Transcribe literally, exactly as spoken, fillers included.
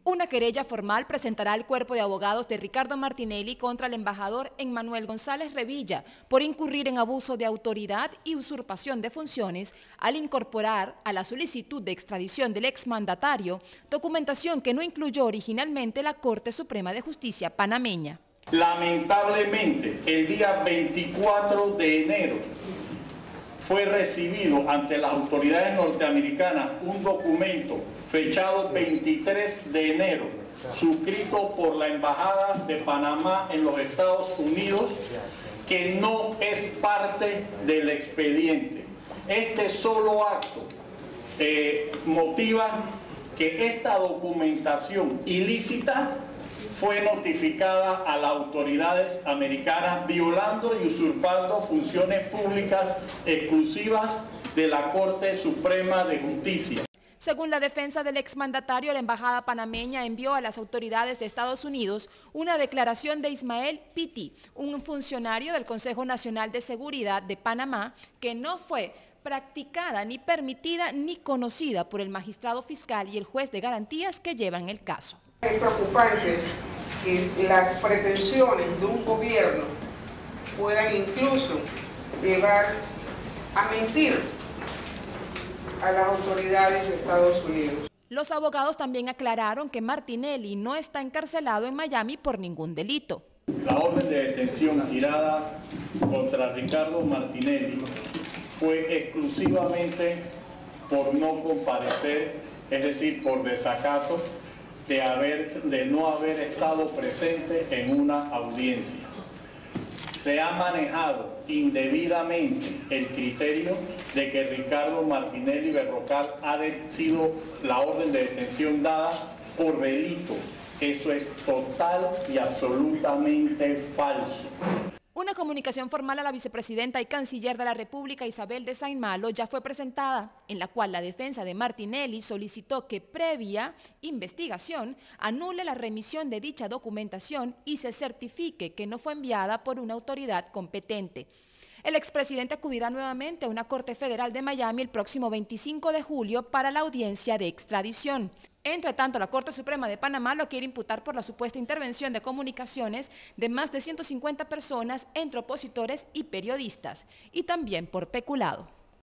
Una querella formal presentará el cuerpo de abogados de Ricardo Martinelli contra el embajador Emmanuel González Revilla por incurrir en abuso de autoridad y usurpación de funciones al incorporar a la solicitud de extradición del exmandatario documentación que no incluyó originalmente la Corte Suprema de Justicia panameña. Lamentablemente, el día veinticuatro de enero fue recibido ante las autoridades norteamericanas un documento fechado veintitrés de enero, suscrito por la Embajada de Panamá en los Estados Unidos, que no es parte del expediente. Este solo acto eh, motiva que esta documentación ilícita fue notificada a las autoridades americanas, violando y usurpando funciones públicas exclusivas de la Corte Suprema de Justicia. Según la defensa del exmandatario, la embajada panameña envió a las autoridades de Estados Unidos una declaración de Ismael Pitti, un funcionario del Consejo Nacional de Seguridad de Panamá, que no fue practicada ni permitida ni conocida por el magistrado fiscal y el juez de garantías que llevan el caso. Es preocupante que las pretensiones de un gobierno puedan incluso llevar a mentir a las autoridades de Estados Unidos. Los abogados también aclararon que Martinelli no está encarcelado en Miami por ningún delito. La orden de detención girada contra Ricardo Martinelli fue exclusivamente por no comparecer, es decir, por desacato de, haber, de no haber estado presente en una audiencia. Se ha manejado indebidamente el criterio de que Ricardo Martinelli Berrocal ha sido la orden de detención dada por delito. Eso es total y absolutamente falso. Una comunicación formal a la vicepresidenta y canciller de la República, Isabel de Saint-Malo, ya fue presentada, en la cual la defensa de Martinelli solicitó que previa investigación anule la remisión de dicha documentación y se certifique que no fue enviada por una autoridad competente. El expresidente acudirá nuevamente a una Corte Federal de Miami el próximo veinticinco de julio para la audiencia de extradición. Entre tanto, la Corte Suprema de Panamá lo quiere imputar por la supuesta intervención de comunicaciones de más de ciento cincuenta personas entre opositores y periodistas, y también por peculado.